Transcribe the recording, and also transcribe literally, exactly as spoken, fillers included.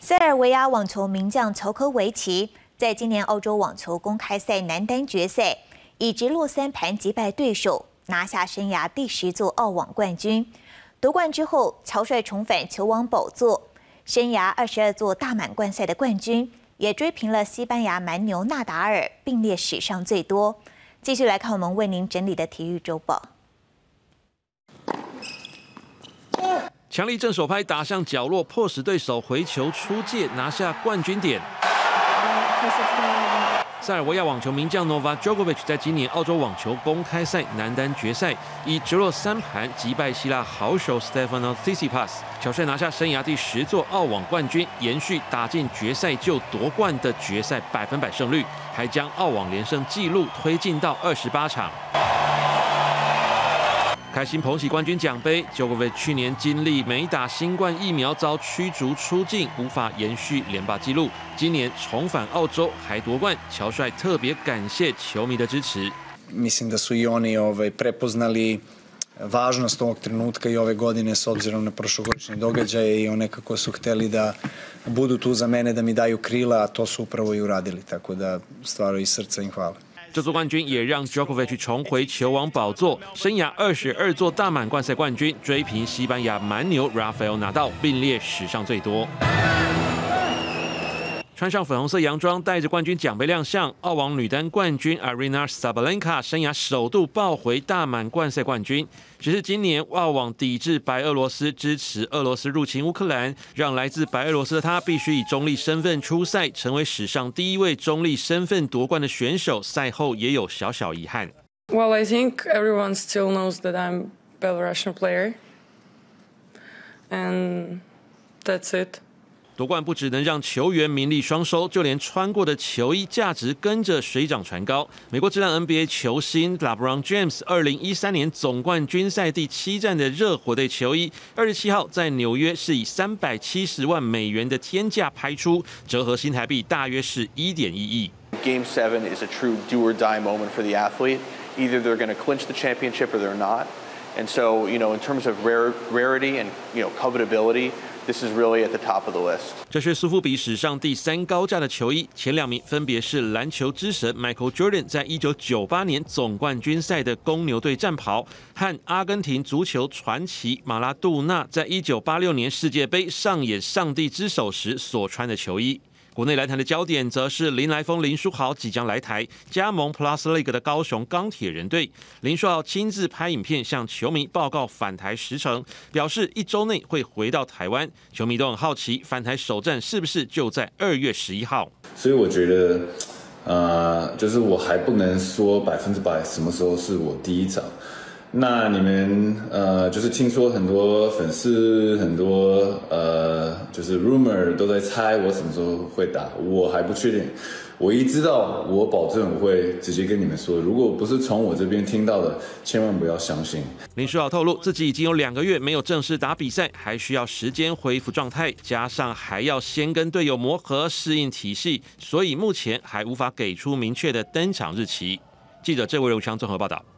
塞尔维亚网球名将乔科维奇在今年澳洲网球公开赛男单决赛以直落三盘击败对手，拿下生涯第十座澳网冠军。夺冠之后，乔帅重返球王宝座，生涯二十二座大满贯赛的冠军，也追平了西班牙蛮牛纳达尔，并列史上最多。继续来看我们为您整理的体育周报。 强力正手拍打向角落，迫使对手回球出界，拿下冠军点。塞尔维亚网球名将 Novak Djokovic 在今年澳洲网球公开赛男单决赛以直落三盘击败希腊好手 Stefanos Tsitsipas， 乔帅拿下生涯第十座澳网冠军，延续打进决赛就夺冠的决赛百分百胜率，还将澳网连胜纪录推进到二十八场。 开心捧起冠军奖杯 ，Djokovic 去年经历没打新冠疫苗遭驱逐出境，无法延续连霸纪录。今年重返澳洲还夺冠，乔帅特别感谢球迷的支持。 Mislim da su i oni ovaj prepoznali važnost ovog trenutka i ove godine s obzirom na prošlogodišnje događaje i one kako su hteli da budu tu za mene da mi daju krila, a to su upravo i uradili. Tako da stvarno iz srca im hvala. 这座冠军也让 Djokovic 重回球王宝座，生涯二十二座大满贯赛冠军，追平西班牙蛮牛 Rafael Nadal， 并列史上最多。穿上粉红色洋装，带着冠军奖杯亮相，澳网女单冠军 Aryna Sabalenka 生涯首度抱回大满贯赛冠军。只是今年澳网抵制白俄罗斯，支持俄罗斯入侵乌克兰，让来自白俄罗斯的她必须以中立身份出赛，成为史上第一位中立身份夺冠的选手。赛后也有小小遗憾。 Well, I think everyone still knows that I'm a Belarusian player, and that's it. 夺冠不只能让球员名利双收，就连穿过的球衣价值跟着水涨船高。美国职篮 N B A 球星 LeBron James 二零一三年总冠军赛第七战的热火队球衣，二十七号在纽约是以三百七十万美元的天价拍出，折合新台币大约是一点一亿。 Game seven is a true do or die moment for the athlete. Either they're going to clinch the championship or they're not. And so, you know, in terms of rare, rarity and you know covetability. This is really at the top of the list. 这是苏富比史上第三高价的球衣，前两名分别是篮球之神 Michael Jordan 在一九九八年总冠军赛的公牛队战袍，和阿根廷足球传奇马拉杜纳在一九八六年世界杯上演上帝之手时所穿的球衣。国内篮坛的焦点则是林来疯林书豪即将来台加盟 Plus League 的高雄钢铁人队。林书豪亲自拍影片向球迷报告返台时程，表示一周内会回到台湾。球迷都很好奇，返台首战是不是就在二月十一号？ 所以我觉得，呃，就是我还不能说百分之百什么时候是我第一场。那你们呃，就是听说很多粉丝，很多呃，就是 rumor 都在猜我什么时候会打，我还不确定。我一知道，我保证我会直接跟你们说。如果不是从我这边听到的，千万不要相信。 林书豪透露，自己已经有两个月没有正式打比赛，还需要时间恢复状态，加上还要先跟队友磨合、适应体系，所以目前还无法给出明确的登场日期。记者郑维荣强综合报道。